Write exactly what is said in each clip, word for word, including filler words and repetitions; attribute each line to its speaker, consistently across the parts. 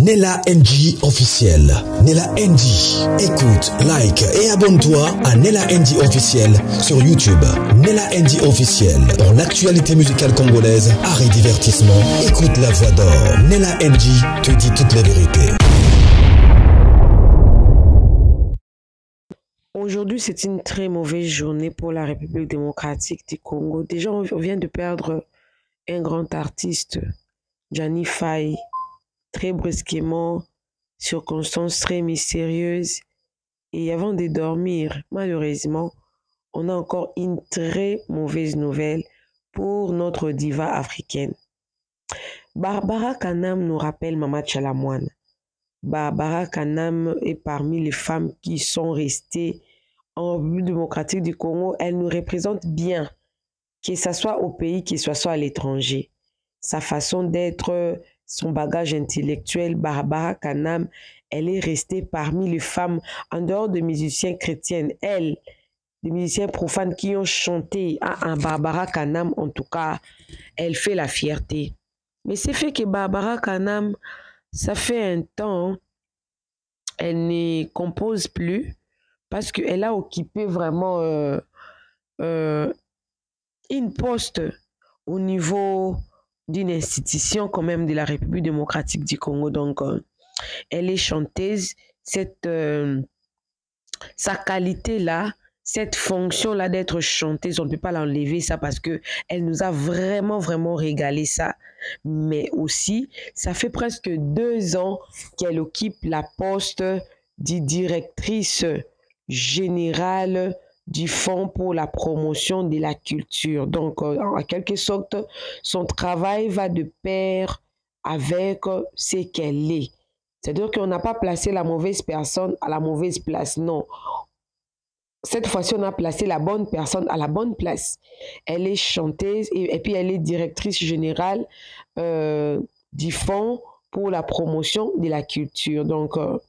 Speaker 1: Nella N G officiel. Nella N G. Écoute, like et abonne-toi à Nella N G officiel sur YouTube. Nella N G officiel. Pour l'actualité musicale congolaise, art et divertissement, écoute la voix d'or. Nella N G te dit toutes les vérités.
Speaker 2: Aujourd'hui, c'est une très mauvaise journée pour la République démocratique du Congo. Déjà, on vient de perdre un grand artiste, Gianni Faye, très brusquement, circonstances très mystérieuses. Et avant de dormir, malheureusement, on a encore une très mauvaise nouvelle pour notre diva africaine. Barbara Kanam nous rappelle Mama Tchalamouane. Barbara Kanam est parmi les femmes qui sont restées en République démocratique du Congo. Elle nous représente bien, que ce soit au pays, que ce soit à l'étranger. Sa façon d'être, son bagage intellectuel, Barbara Kanam, elle est restée parmi les femmes, en dehors de musiciens chrétiennes, elle, des musiciens profanes qui ont chanté à un Barbara Kanam, en tout cas, elle fait la fierté. Mais c'est fait que Barbara Kanam, ça fait un temps, elle ne compose plus parce qu'elle a occupé vraiment euh, euh, une poste au niveau d'une institution quand même de la République démocratique du Congo. Donc, euh, elle est chanteuse. Cette, euh, sa qualité-là, cette fonction-là d'être chanteuse, on ne peut pas l'enlever ça parce qu'elle nous a vraiment, vraiment régalé ça. Mais aussi, ça fait presque deux ans qu'elle occupe la poste de directrice générale du Fonds pour la promotion de la culture. Donc, euh, en quelque sorte, son travail va de pair avec ce qu'elle est. C'est-à-dire qu'on n'a pas placé la mauvaise personne à la mauvaise place, non. Cette fois-ci, on a placé la bonne personne à la bonne place. Elle est chanteuse et, et puis elle est directrice générale euh, du Fonds pour la promotion de la culture. Donc, euh,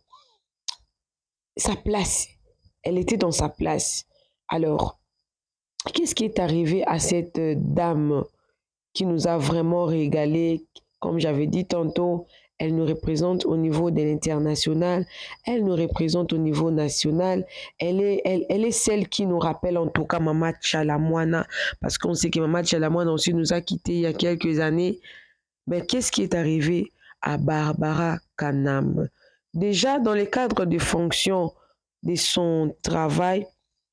Speaker 2: sa place, elle était dans sa place. Alors, qu'est-ce qui est arrivé à cette dame qui nous a vraiment régalé? Comme j'avais dit tantôt, elle nous représente au niveau de l'international, elle nous représente au niveau national, elle est, elle, elle est celle qui nous rappelle en tout cas Mama Tchalamouane, parce qu'on sait que Mama Tchalamouane aussi nous a quittés il y a quelques années. Mais qu'est-ce qui est arrivé à Barbara Kanam? Déjà, dans le cadre de fonction de son travail,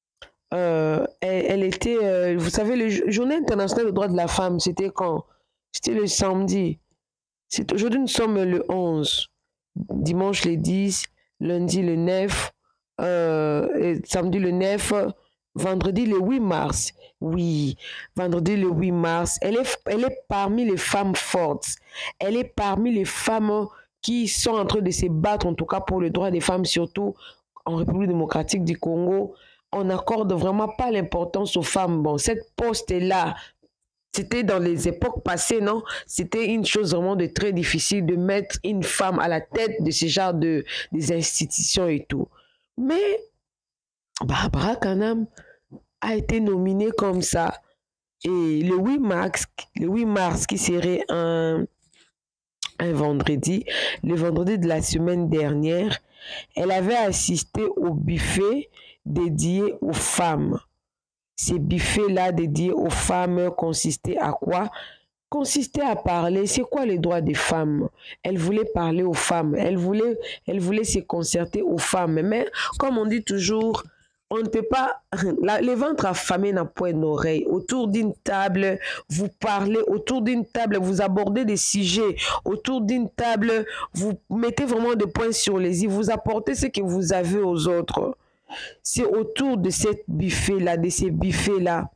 Speaker 2: euh, elle, elle était, euh, vous savez, le Journée internationale des droits de la femme, c'était quand? C'était le samedi. Aujourd'hui, nous sommes le onze, dimanche le dix, lundi le neuf, euh, samedi le neuf, vendredi le huit mars. Oui, vendredi le huit mars. Elle est, elle est parmi les femmes fortes. Elle est parmi les femmes qui sont en train de se battre, en tout cas pour le droit des femmes, surtout en République démocratique du Congo. On n'accorde vraiment pas l'importance aux femmes. Bon, cette poste-là, c'était dans les époques passées, non? C'était une chose vraiment de très difficile de mettre une femme à la tête de ce genre de des institutions et tout. Mais Barbara Kanam a été nominée comme ça. Et le huit mars, le huit mars qui serait un, un vendredi, le vendredi de la semaine dernière, elle avait assisté au buffet dédié aux femmes. Ces buffets-là dédiés aux femmes consistaient à quoi? Consistaient à parler, c'est quoi les droits des femmes? Elle voulait parler aux femmes, elle voulait, elle voulait se concerter aux femmes. Mais comme on dit toujours, on ne peut pas, la, les ventres affamés n'ont point d'oreille. Autour d'une table, vous parlez, autour d'une table, vous abordez des sujets. Autour d'une table, vous mettez vraiment des points sur les i, vous apportez ce que vous avez aux autres. C'est autour de cette buffet-là, de ces buffets-là,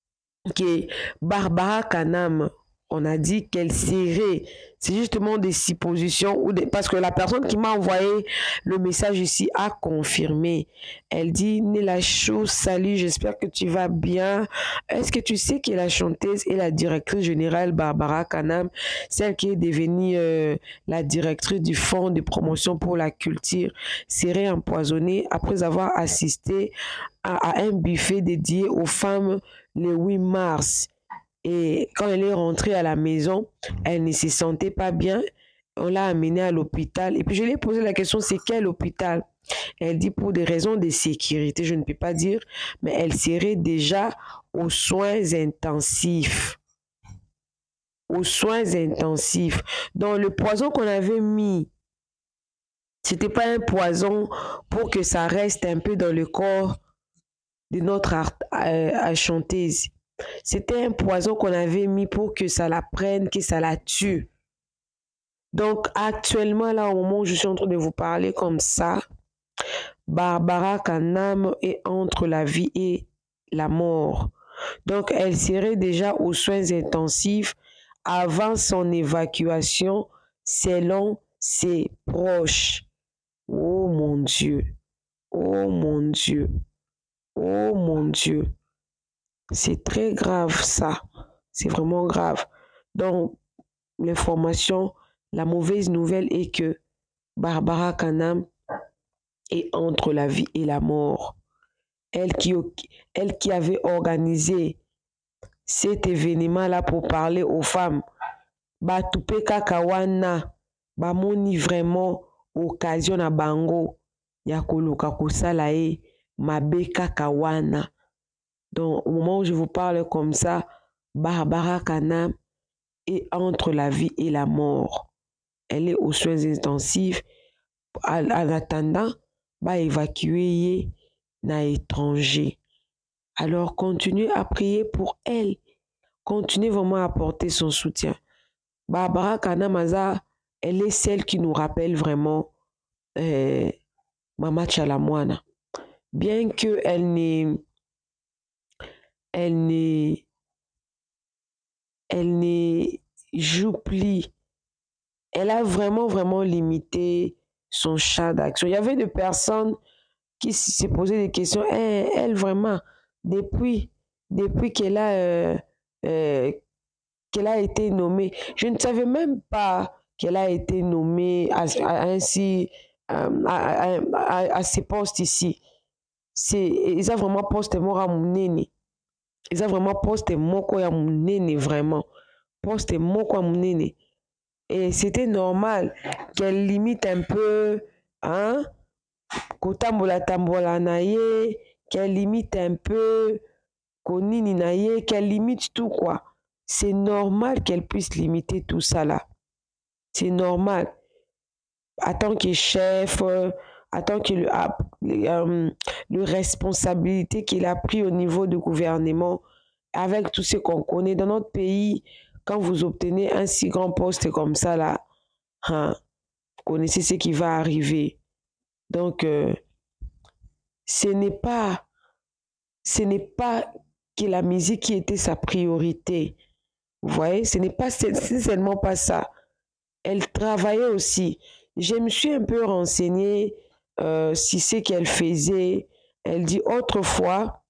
Speaker 2: que Barbara Kanam, on a dit qu'elle serait, c'est justement des suppositions, ou des, parce que la personne qui m'a envoyé le message ici a confirmé. Elle dit, Nella Chou, salut, j'espère que tu vas bien. Est-ce que tu sais que la chanteuse et la directrice générale Barbara Kanam, celle qui est devenue euh, la directrice du Fonds de promotion pour la culture, serait empoisonnée après avoir assisté à, à un buffet dédié aux femmes le huit mars? Et quand elle est rentrée à la maison, elle ne se sentait pas bien. On l'a amenée à l'hôpital. Et puis je lui ai posé la question, c'est quel hôpital? Elle dit pour des raisons de sécurité, je ne peux pas dire, mais elle serait déjà aux soins intensifs. Aux soins intensifs. Donc le poison qu'on avait mis, c'était pas un poison pour que ça reste un peu dans le corps de notre euh, chanteuse. C'était un poison qu'on avait mis pour que ça la prenne, que ça la tue. Donc actuellement, là, au moment où je suis en train de vous parler comme ça, Barbara Kanam est entre la vie et la mort. Donc elle serait déjà aux soins intensifs avant son évacuation selon ses proches. Oh mon Dieu, oh mon Dieu, oh mon Dieu. C'est très grave ça, c'est vraiment grave. Donc l'information, la mauvaise nouvelle est que Barbara Kanam est entre la vie et la mort. Elle qui, elle qui avait organisé cet événement-là pour parler aux femmes, Batupe Kakawana, Bamoni vraiment occasion na bango ya koluka kosala e mabe Kakawana. Donc au moment où je vous parle comme ça, Barbara Kanam est entre la vie et la mort. Elle est aux soins intensifs en attendant ba évacuer na étranger. Alors continuez à prier pour elle. Continuez vraiment à apporter son soutien. Barbara Kanam, elle est celle qui nous rappelle vraiment euh, Mama Tchalamwana. Bien qu'elle n'est elle n'est elle n'est joue plus, elle a vraiment vraiment limité son champ d'action. Il y avait des personnes qui se posaient des questions. Elle, elle vraiment, depuis, depuis qu'elle a, euh, euh, qu'elle a été nommée, je ne savais même pas qu'elle a été nommée à, à, ainsi, euh, à, à, à, à ces postes ici. Ils ont vraiment posté moi à mon nene. Ils ont vraiment posté moi à mon nene, vraiment. Posté moi à mon nene. Et c'était normal qu'elle limite un peu, hein, kotambola tambola naye, qu'elle limite un peu, konini naye, qu'elle limite tout quoi. C'est normal qu'elle puisse limiter tout ça là. C'est normal. En tant que chef, en tant que le, euh, le responsabilité qu'il a pris au niveau du gouvernement, avec tout ce qu'on connaît dans notre pays, quand vous obtenez un si grand poste comme ça là, hein, vous connaissez ce qui va arriver. Donc, euh, ce n'est pas, ce n'est pas que la musique qui était sa priorité. Vous voyez, ce n'est pas seulement pas ça. Elle travaillait aussi. Je me suis un peu renseignée euh, si c'est qu'elle faisait. Elle dit autrefois,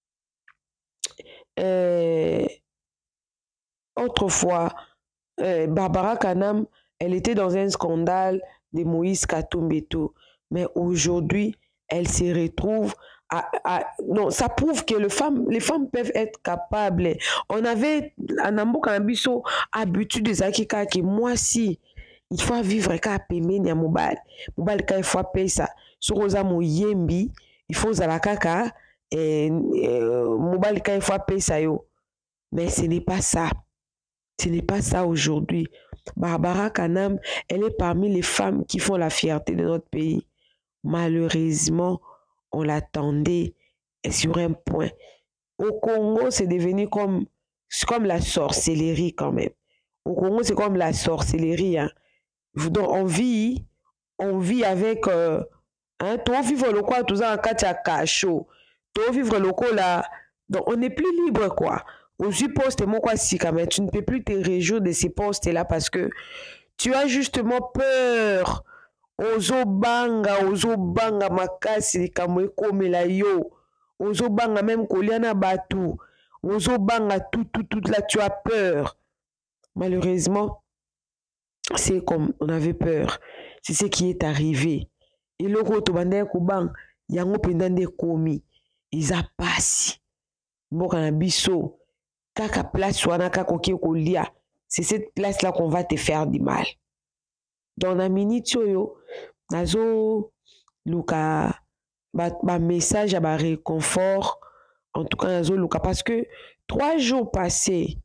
Speaker 2: euh, autrefois, euh, Barbara Kanam, elle était dans un scandale de Moïse Katumbeto. Mais aujourd'hui, elle se retrouve à, à... Non, ça prouve que le femme, les femmes peuvent être capables. On avait, à Nambo Kambiso, habitude des akika que moi, si, il faut vivre qu'à payer à mobile. Mobile, quand il faut payer ça. Sur Rosa Mouyembi, il faut la kaka, et mobile, quand il faut payer ça. Yo. Mais ce n'est pas ça. Ce n'est pas ça aujourd'hui. Barbara Kanam, elle est parmi les femmes qui font la fierté de notre pays. Malheureusement, on l'attendait sur un point. Au Congo, c'est devenu comme, comme la sorcellerie quand même. Au Congo, c'est comme la sorcellerie. Hein. Donc, on vit, on vit avec... Euh, hein, toi, vivre le quoi, tout ça en cas de cachot. Toi, vivre le quoi là. Donc, on n'est plus libre, quoi. Aux postes, moi, quoi, si, quand même, tu ne peux plus te réjouir de ces postes-là parce que tu as justement peur. Ozo banga, ozo banga makasi likambo ekomela yo. Ozo banga même koliana batu. Ozo banga tout, tout, tout, là tu as peur. Malheureusement, c'est comme on avait peur. C'est ce qui est arrivé. Et le roto bande kubang, yango pendande komi. Ils a passé. Mboka na biso. Kaka place wana kako ki kolia. C'est cette place là qu'on va te faire du mal. dans la minute yo, nazo luka ba, ba message à ba réconfort, en tout cas nazo luka parce que trois jours passés,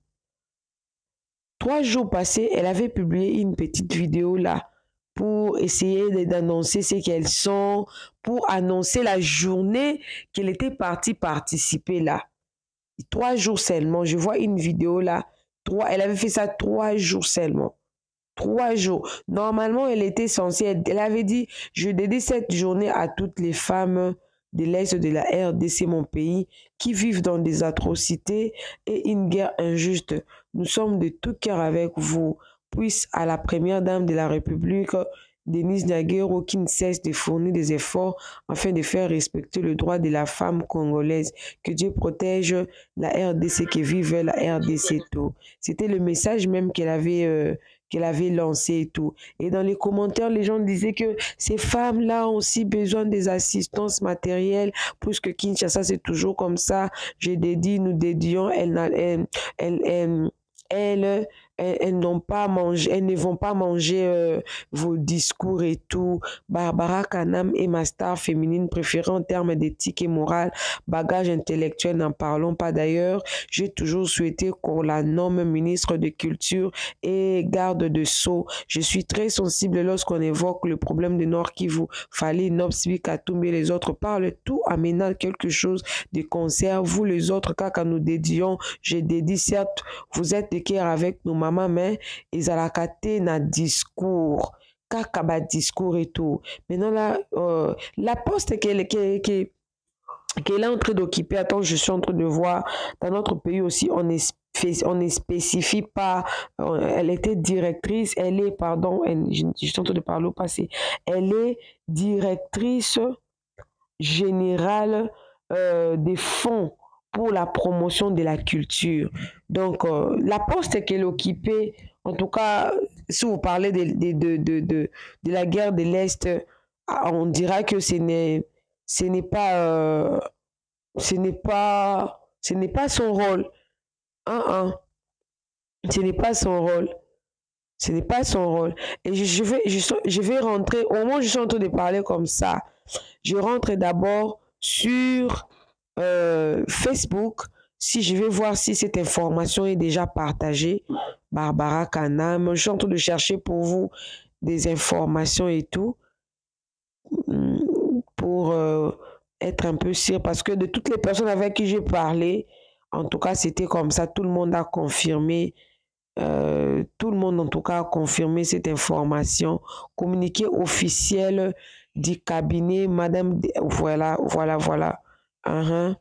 Speaker 2: trois jours passés, elle avait publié une petite vidéo là pour essayer d'annoncer ce qu'elles sont, pour annoncer la journée qu'elle était partie participer là. Trois jours seulement, je vois une vidéo là, trois, elle avait fait ça trois jours seulement. Trois jours. Normalement, elle était censée, elle, elle avait dit, je dédie cette journée à toutes les femmes de l'Est de la R D C, mon pays, qui vivent dans des atrocités et une guerre injuste. Nous sommes de tout cœur avec vous. Puisse à la première dame de la République, Denise Nyagero, qui ne cesse de fournir des efforts afin de faire respecter le droit de la femme congolaise. Que Dieu protège la R D C, qui vive la R D C tout. C'était le message même qu'elle avait, euh, qu'elle avait lancé et tout. Et dans les commentaires, les gens disaient que ces femmes-là ont aussi besoin des assistances matérielles, puisque Kinshasa, c'est toujours comme ça. Je dédie, nous dédions, elles, elles, elles, elles, elles elles, elles n'ont pas mangé, elles ne vont pas manger euh, vos discours et tout. Barbara Kanam est ma star féminine préférée en termes d'éthique et morale. Bagage intellectuel, n'en parlons pas d'ailleurs. J'ai toujours souhaité qu'on la nomme ministre de Culture et garde de Sceaux. Je suis très sensible lorsqu'on évoque le problème de Nord Kivu. Fali, Nobsbi, Katumbi et les autres parlent tout amenant quelque chose de concert. Vous les autres, quand nous dédions, je dédie certes, vous êtes de cœur avec nos mamans, mais ils ont la na discours. Kaka ba discours et tout. Maintenant là, euh, la poste qu'elle qu'elle qu'elle est en train d'occuper, attends, je suis en train de voir, dans notre pays aussi, on est on ne spécifie pas, elle était directrice, elle est, pardon, elle, je, je suis en train de parler au passé, elle est directrice générale euh, des fonds pour la promotion de la culture. Donc, euh, la poste qu'elle occupait, en tout cas, si vous parlez de, de, de, de, de, de la guerre de l'Est, on dira que ce n'est ce n'est pas, euh, ce n'est pas, ce n'est pas son rôle. Hein, hein. Ce n'est pas son rôle. Ce n'est pas son rôle. Et je, je, vais, je, je vais rentrer, au moment où je suis en train de parler comme ça, je rentre d'abord sur euh, Facebook, si je vais voir si cette information est déjà partagée. Barbara Kanam, je suis en train de chercher pour vous des informations et tout, pour euh, être un peu sûr, parce que de toutes les personnes avec qui j'ai parlé, en tout cas c'était comme ça, tout le monde a confirmé, euh, tout le monde en tout cas a confirmé cette information. Communiqué officiel du cabinet, madame, voilà, voilà, voilà. Uh-huh.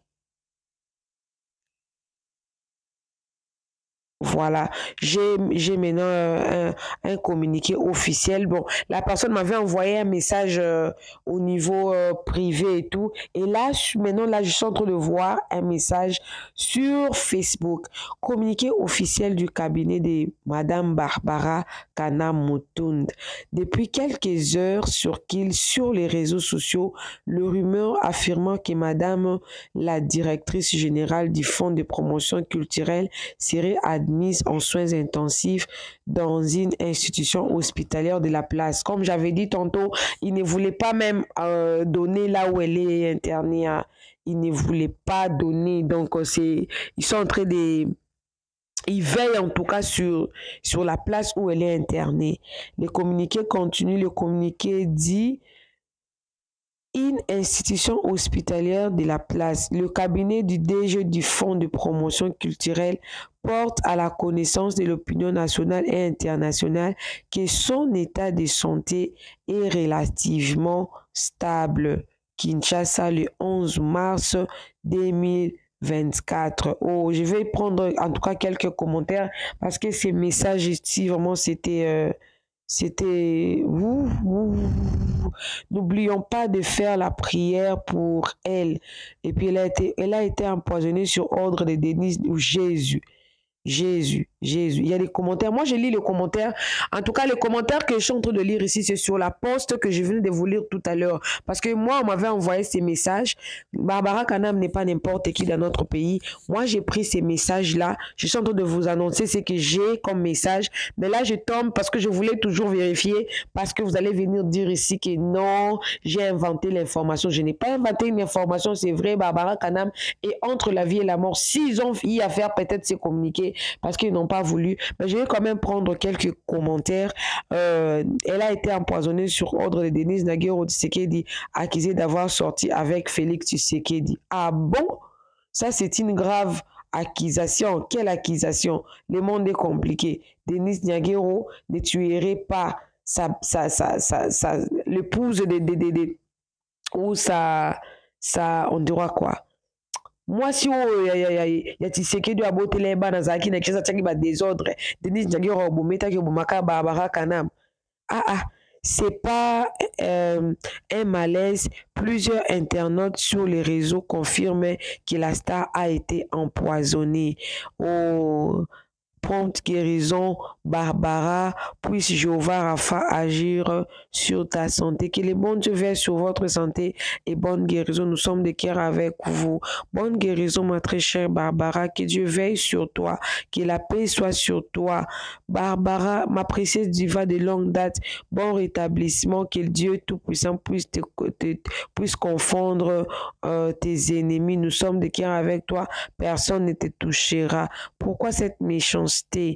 Speaker 2: Voilà, j'ai maintenant un, un communiqué officiel. Bon, la personne m'avait envoyé un message euh, au niveau euh, privé et tout. Et là, je, maintenant, là, je suis en train de voir un message sur Facebook. Communiqué officiel du cabinet de Madame Barbara Kanam Mutunda. Depuis quelques heures sur qu'il, sur les réseaux sociaux, le rumeur affirmant que Madame la directrice générale du Fonds de promotion culturelle serait admise mise en soins intensifs dans une institution hospitalière de la place. Comme j'avais dit tantôt, il ne voulait pas même euh, donner là où elle est internée. Hein. Il ne voulait pas donner. Donc, c'est, ils sont en train de... Ils veillent en tout cas sur, sur la place où elle est internée. Le communiqué continue. Le communiqué dit... Une institution hospitalière de la place, le cabinet du D G du Fonds de promotion culturelle porte à la connaissance de l'opinion nationale et internationale que son état de santé est relativement stable. Kinshasa, le onze mars deux mille vingt-quatre. Oh, je vais prendre en tout cas quelques commentaires parce que ces messages ici, vraiment, c'était... Euh, C'était... N'oublions pas de faire la prière pour elle. Et puis, elle a été, elle a été empoisonnée sur ordre de Denise ou Jésus. Jésus, Jésus. Il y a des commentaires. Moi, je lis les commentaires. En tout cas, les commentaires que je suis en train de lire ici, c'est sur la poste que je venais de vous lire tout à l'heure. Parce que moi, on m'avait envoyé ces messages. Barbara Kanam n'est pas n'importe qui dans notre pays. Moi, j'ai pris ces messages-là. Je suis en train de vous annoncer ce que j'ai comme message. Mais là, je tombe parce que je voulais toujours vérifier. Parce que vous allez venir dire ici que non, j'ai inventé l'information. Je n'ai pas inventé une information. C'est vrai, Barbara Kanam est entre la vie et la mort. S'ils ont eu à faire peut-être se communiquer, parce qu'ils n'ont pas voulu. Mais je vais quand même prendre quelques commentaires. Euh, elle a été empoisonnée sur ordre de Denis Nagero Tshisekedi, accusée d'avoir sorti avec Félix Tshisekedi. Ah bon? Ça, c'est une grave accusation. Quelle accusation? Le monde est compliqué. Denis Nagero ne tuerait pas sa, sa, sa, sa, sa, l'épouse de, de, de, de, ou sa, sa, on dira quoi? Moi, si il y a Tshisekedi à botter les bas dans un qui n'a pas désordre, Denis Nagero Bometa qui Bomaka Barbara Kanam. Ah ah, c'est pas euh, un malaise. Plusieurs internautes sur les réseaux confirment que la star a été empoisonnée. Oh, prompte guérison, Barbara, puisse Jéhovah Rapha agir sur ta santé. Que les bons Dieu veillent sur votre santé et bonne guérison. Nous sommes de cœur avec vous. Bonne guérison, ma très chère Barbara. Que Dieu veille sur toi. Que la paix soit sur toi. Barbara, ma précieuse diva de longue date, bon rétablissement. Que Dieu Tout-Puissant puisse, te, te, puisse confondre euh, tes ennemis. Nous sommes de cœur avec toi. Personne ne te touchera. Pourquoi cette méchanceté?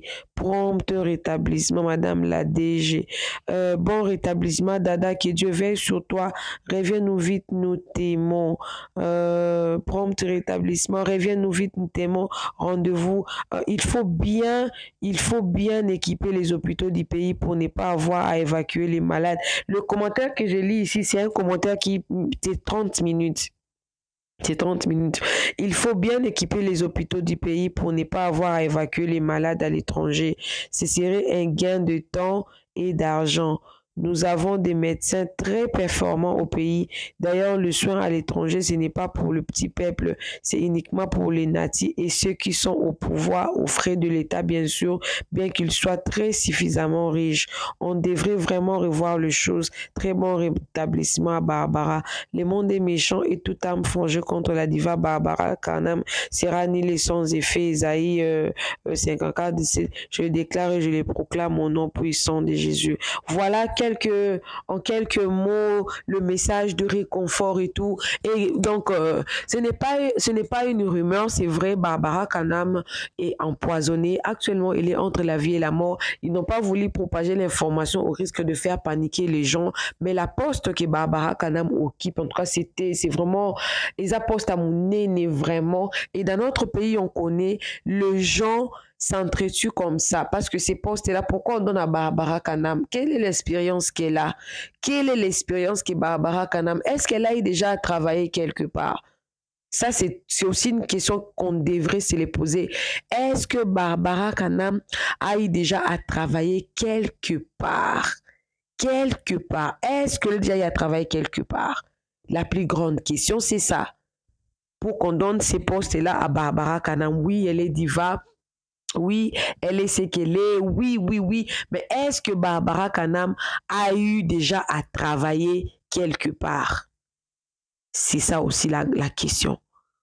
Speaker 2: Prompt rétablissement, Madame la D G. Euh, bon rétablissement, Dada, que Dieu veille sur toi. Reviens-nous vite, nous t'aimons. Euh, prompt rétablissement, reviens-nous vite, nous t'aimons. Rendez-vous. Euh, il faut bien, il faut bien équiper les hôpitaux du pays pour ne pas avoir à évacuer les malades. Le commentaire que je lis ici, c'est un commentaire qui est trente minutes. C'est trente minutes. Il faut bien équiper les hôpitaux du pays pour ne pas avoir à évacuer les malades à l'étranger. Ce serait un gain de temps et d'argent. Nous avons des médecins très performants au pays. D'ailleurs, le soin à l'étranger, ce n'est pas pour le petit peuple, c'est uniquement pour les natifs et ceux qui sont au pouvoir, aux frais de l'État, bien sûr, bien qu'ils soient très suffisamment riches. On devrait vraiment revoir les choses. Très bon rétablissement à Barbara. Le monde est méchant et toute âme forgée contre la diva Barbara Kanam sera annihilée sans effet. Isaïe euh, cinquante-quatre, dix-sept. Je le déclare et je le proclame au nom puissant de Jésus. Voilà quelques, en quelques mots le message de réconfort et tout. Et donc, euh, ce n'est pas, ce n'est pas une rumeur, c'est vrai. Barbara Kanam est empoisonnée. Actuellement, il est entre la vie et la mort. Ils n'ont pas voulu propager l'information au risque de faire paniquer les gens. Mais la poste que Barbara Kanam occupe, en tout cas, c'était, c'est vraiment, les postes à mon nez, vraiment. Et dans notre pays, on connaît le gens s'entretue comme ça parce que ces postes-là, pourquoi on donne à Barbara Kanam? Quelle est l'expérience qu'elle a? Quelle est l'expérience que Barbara Kanam? Est-ce qu'elle a eu déjà travaillé quelque part? Ça, c'est aussi une question qu'on devrait se les poser. Est-ce que Barbara Kanam a eu déjà à travailler quelque part? Quelque part. Est-ce qu'elle a déjà eu à travailler quelque part? La plus grande question, c'est ça. Pour qu'on donne ces postes-là à Barbara Kanam, oui, elle est diva. Oui, elle est ce qu'elle est. Oui, oui, oui. Mais est-ce que Barbara Kanam a eu déjà à travailler quelque part? C'est ça aussi la, la question.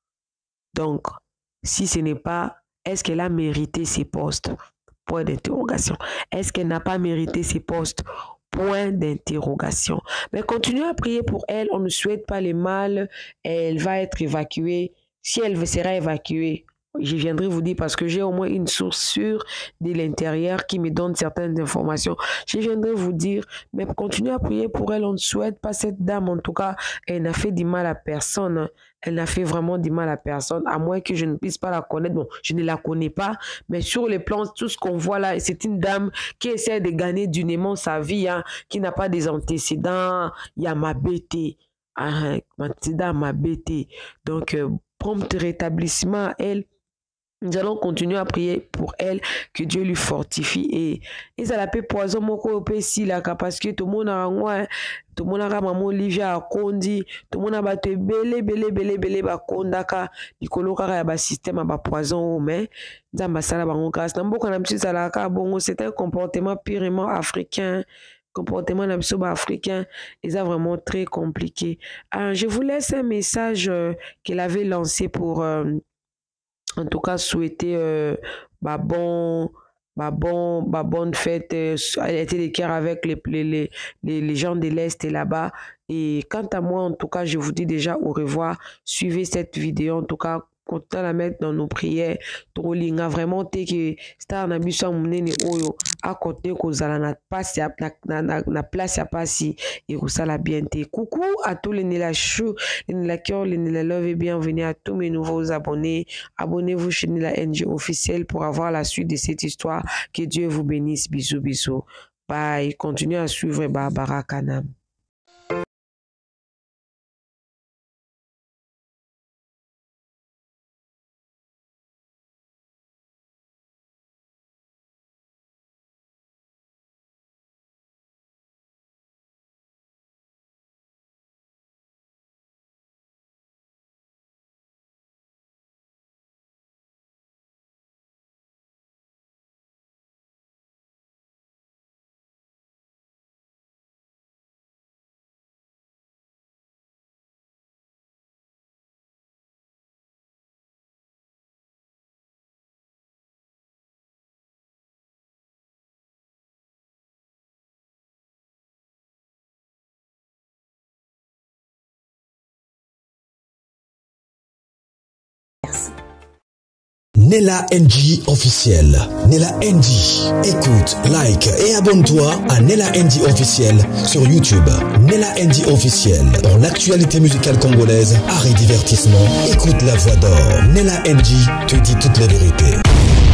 Speaker 2: Donc, si ce n'est pas, est-ce qu'elle a mérité ses postes? Point d'interrogation. Est-ce qu'elle n'a pas mérité ses postes? Point d'interrogation. Mais continuez à prier pour elle. On ne souhaite pas le mal. Elle va être évacuée. Si elle sera évacuée, je viendrai vous dire parce que j'ai au moins une source sûre de l'intérieur qui me donne certaines informations. Je viendrai vous dire, mais continuez à prier pour elle. On ne souhaite pas cette dame. En tout cas, elle n'a fait du mal à personne. Elle n'a fait vraiment du mal à personne, à moins que je ne puisse pas la connaître. Bon, je ne la connais pas, mais sur les plans, tout ce qu'on voit là, c'est une dame qui essaie de gagner durement sa vie, hein, qui n'a pas des antécédents. Il y a ma bêtise. Ah, ma bêtise. Donc, euh, prompt rétablissement à elle. Nous allons continuer à prier pour elle, que Dieu lui fortifie. Et ils a paix poison moko si là parce que tout le monde a un tout le monde a maman Olivia a kondi, tout le monde a battu belé belé belé belé ba kondaka, likolo kaka ya ba système ba poison mais nzamba sala ba ngokasi na mboka na biso sala ka bongo. C'est un comportement purement africain. Comportement africain, ils sont vraiment très compliqué. Alors, je vous laisse un message euh, qu'elle avait lancé pour euh, en tout cas souhaiter euh, bah bon bah bon bah bonne fête. Euh, elle était de cœur avec les, les, les, les gens de l'Est et là-bas. Et quant à moi, en tout cas, je vous dis déjà au revoir. Suivez cette vidéo, en tout cas, continuez à la mettre dans nos prières. Trolinga vraiment te que star na biso munene oyo à côté kozala na passe na na na place ya pasi et kosala bien te. Coucou à tous les Nela Chou, les Nela Cœur, les Nela Love et bienvenue à tous mes nouveaux abonnés. Abonnez-vous chez Nela N G officiel pour avoir la suite de cette histoire. Que Dieu vous bénisse. Bisous bisous. Bye. Continuez à suivre Barbara Kanam.
Speaker 1: Nela N G officiel. Nela N G. Écoute, like et abonne-toi à Nela N G officiel sur YouTube. Nela N G officiel. Pour l'actualité musicale congolaise, art et divertissement, écoute la voix d'or. Nela N G te dit toutes les vérités.